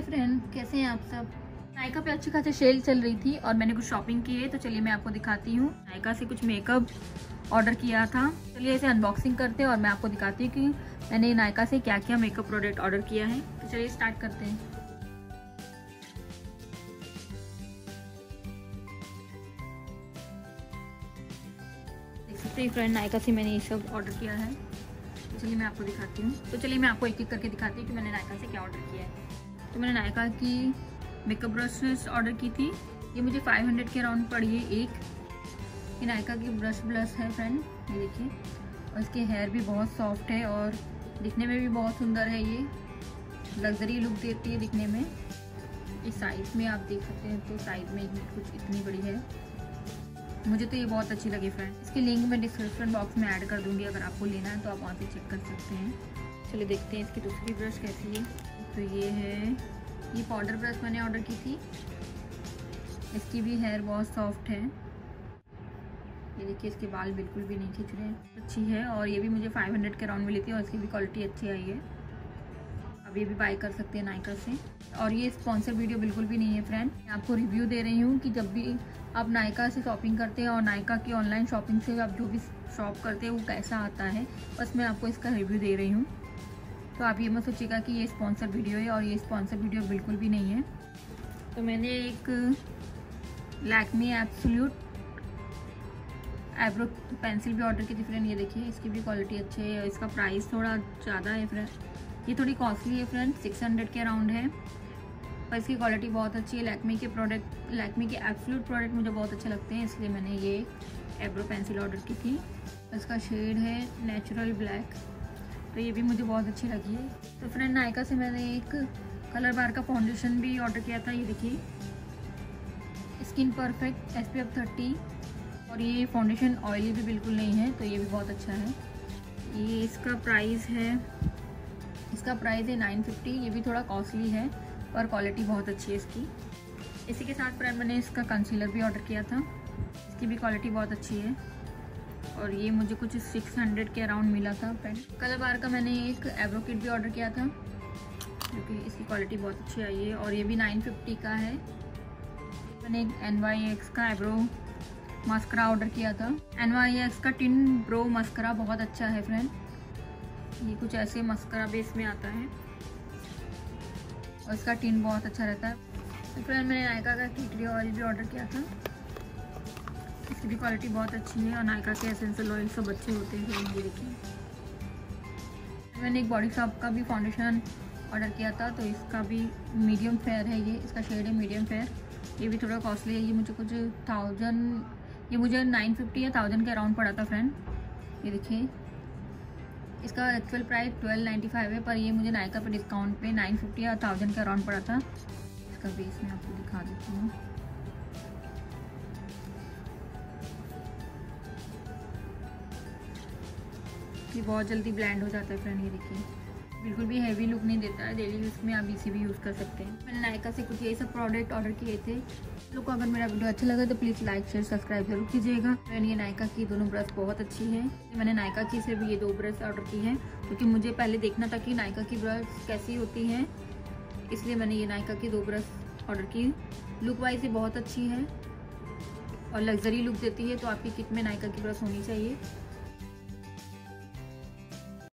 Friend, कैसे हैं आप सब। नायका पे अच्छी खासी सेल चल रही थी और मैंने कुछ शॉपिंग की है, तो चलिए मैं आपको दिखाती हूँ। नायका से कुछ मेकअप ऑर्डर किया था, चलिए इसे अनबॉक्सिंग करते हैं और मैं आपको दिखाती हूँ कि मैंने नायका से क्या क्या मेकअप प्रोडक्ट ऑर्डर किया है। तो चलिए स्टार्ट करते हैं। देख सकते हैं फ्रेंड, नायका से मैंने ये सब ऑर्डर किया है। चलिए मैं आपको दिखाती हूँ। तो चलिए मैं आपको एक एक करके दिखाती हूँ कि मैंने नायका से क्या ऑर्डर किया है। तो मैंने नायका की मेकअप ब्रशेस ऑर्डर की थी। ये मुझे 500 के अराउंड पड़ी है एक। ये नायका की ब्रश है फ्रेंड, ये देखिए। और इसके हेयर भी बहुत सॉफ्ट है और दिखने में भी बहुत सुंदर है। ये लग्जरी लुक देती है दिखने में। इस साइज में आप देख सकते हैं, तो साइज में कुछ इतनी बड़ी है। मुझे तो ये बहुत अच्छी लगी फ्रेंड। इसकी लिंक मैं डिस्क्रिप्शन बॉक्स में ऐड कर दूंगी, अगर आपको लेना है तो आप वहाँ से चेक कर सकते हैं। चलिए देखते हैं इसकी दूसरी ब्रश कैसी है। तो ये है, ये पाउडर ब्रश मैंने ऑर्डर की थी। इसकी भी हेयर बहुत सॉफ्ट है। ये देखिए, इसके बाल बिल्कुल भी नहीं खींच रहे, अच्छी है। और ये भी मुझे 500 के अराउंड मिली थी और इसकी भी क्वालिटी अच्छी आई है। अब ये भी बाय कर सकते हैं नायका से। और ये स्पॉन्सर वीडियो बिल्कुल भी नहीं है फ्रेंड, मैं आपको रिव्यू दे रही हूँ कि जब भी आप नायका से शॉपिंग करते हैं और नायका की ऑनलाइन शॉपिंग से आप जो भी शॉप करते हैं वो कैसा आता है, बस मैं आपको इसका रिव्यू दे रही हूँ। तो आप ये मत सोचिएगा कि ये स्पॉन्सर वीडियो है, और ये स्पॉन्सर वीडियो बिल्कुल भी नहीं है। तो मैंने एक लैक्मे एब्सोल्यूट आईब्रो पेंसिल भी ऑर्डर की थी फ्रेंड। ये देखिए, इसकी भी क्वालिटी अच्छी है और इसका प्राइस थोड़ा ज़्यादा है फ्रेंड। ये थोड़ी कॉस्टली है फ्रेंड, 600 के अराउंड है, पर इसकी क्वालिटी बहुत अच्छी है। लैक्मे के एब्सोल्यूट प्रोडक्ट मुझे बहुत अच्छे लगते हैं, इसलिए मैंने ये आईब्रो पेंसिल ऑर्डर की थी। इसका शेड है नेचुरल ब्लैक, तो ये भी मुझे बहुत अच्छी लगी है। तो फ्रेंड, नायका से मैंने एक कलर बार का फाउंडेशन भी ऑर्डर किया था। ये देखिए, स्किन परफेक्ट SPF 30, और ये फाउंडेशन ऑयली भी बिल्कुल नहीं है, तो ये भी बहुत अच्छा है। ये इसका प्राइस है 950। ये भी थोड़ा कॉस्टली है, पर क्वालिटी बहुत अच्छी है इसकी। इसी के साथ फ्रेंड मैंने इसका कंसीलर भी ऑर्डर किया था। इसकी भी क्वालिटी बहुत अच्छी है और ये मुझे कुछ 600 के अराउंड मिला था फ्रेंड। कलर बार का मैंने एक आईब्रो किट भी ऑर्डर किया था, क्योंकि इसकी क्वालिटी बहुत अच्छी आई है, और ये भी 950 का है। मैंने एक NYX का आईब्रो मस्करा ऑर्डर किया था। NYX का टिन ब्रो मस्करा बहुत अच्छा है फ्रेंड। ये कुछ ऐसे मस्करा बेस में आता है और इसका टिन बहुत अच्छा रहता है। तो फ्रेंड, मैंने नायका का टी ट्री ऑयल भी ऑर्डर किया था। इसकी भी क्वालिटी बहुत अच्छी है और नायका के एसेंशियल ऑयल सब अच्छे होते हैं। ये देखिए, मैंने एक बॉडी शॉप का भी फाउंडेशन ऑर्डर किया था, तो इसका भी मीडियम फेयर है। ये इसका शेड है मीडियम फेयर। ये भी थोड़ा कॉस्टली है। ये मुझे कुछ 950 या 1000 के अराउंड पड़ा था फ्रेंड। ये देखिए, इसका एक्चुअल प्राइस 1295 है, पर ये मुझे नायका पे डिस्काउंट पे 950 या 1000 के अराउंड पड़ा था। इसका बेस मैं आपको दिखा देती हूँ। ये बहुत जल्दी ब्लेंड हो जाता है फ्रेंड। ये देखिए, बिल्कुल भी हैवी लुक नहीं देता है। डेली यूज़ में आप इसी भी यूज़ कर सकते हैं। मैंने नायका से कुछ यही सब प्रोडक्ट ऑर्डर किए थे। लोग को अगर मेरा वीडियो अच्छा लगा तो प्लीज़ लाइक शेयर सब्सक्राइब जरूर कीजिएगा। फ्रेंड, ये नायका की दोनों ब्रश बहुत अच्छी है। मैंने नायका की से भी ये 2 ब्रश ऑर्डर की है, क्योंकि मुझे पहले देखना था कि नायका की ब्रश कैसी होती हैं, इसलिए मैंने ये नायका की 2 ब्रश ऑर्डर की। लुक वाइज ये बहुत अच्छी है और लग्जरी लुक देती है, तो आपकी किट में नायका की ब्रश होनी चाहिए।